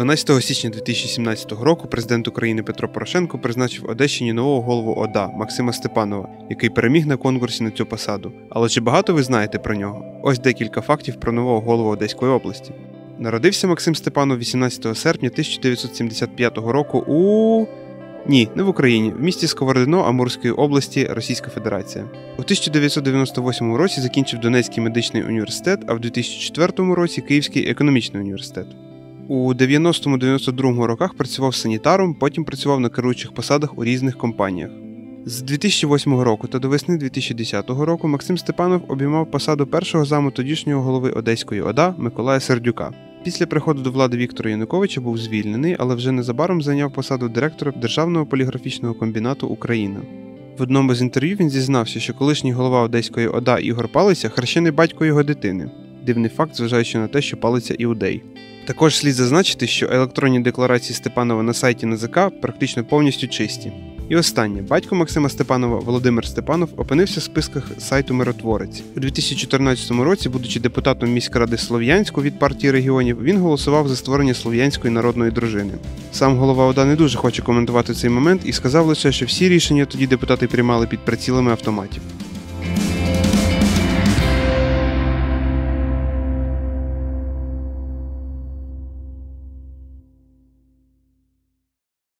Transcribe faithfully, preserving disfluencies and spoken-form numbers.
дванадцятого січня дві тисячі сімнадцятого року президент України Петро Порошенко призначив Одещині нового голову ОДА Максима Степанова, який переміг на конкурсі на цю посаду. Але чи багато ви знаєте про нього? Ось декілька фактів про нового голову Одеської області. Народився Максим Степанов вісімнадцятого серпня тисяча дев'ятсот сімдесят п'ятого року у... Ні, не в Україні, в місті Сковородино Амурської області, Російська Федерація. У тисяча дев'ятсот дев'яносто восьмому році закінчив Донецький медичний університет, а в дві тисячі четвертому році Київський економічний університет. У дев'яностому-дев'яносто другому роках працював санітаром, потім працював на керуючих посадах у різних компаніях. З дві тисячі восьмого року та до весни дві тисячі десятого року Максим Степанов обіймав посаду першого заму тодішнього голови Одеської ОДА Миколая Сердюка. Після приходу до влади Віктора Януковича був звільнений, але вже незабаром зайняв посаду директора Державного поліграфічного комбінату «Україна». В одному з інтерв'ю він зізнався, що колишній голова Одеської ОДА Ігор Палиця – хрещений батько його дитини. Дивний факт, зважаючи на те, що Палиця іудей. Також слід зазначити, що електронні декларації Степанова на сайті НАЗК практично повністю чисті. І останнє. Батько Максима Степанова, Володимир Степанов, опинився в списках сайту «Миротворець». У дві тисячі чотирнадцятому році, будучи депутатом міськради Слов'янську від партії регіонів, він голосував за створення Слов'янської народної дружини. Сам голова ОДА не дуже хоче коментувати цей момент і сказав лише, що всі рішення тоді депутати приймали під прицілами автоматів.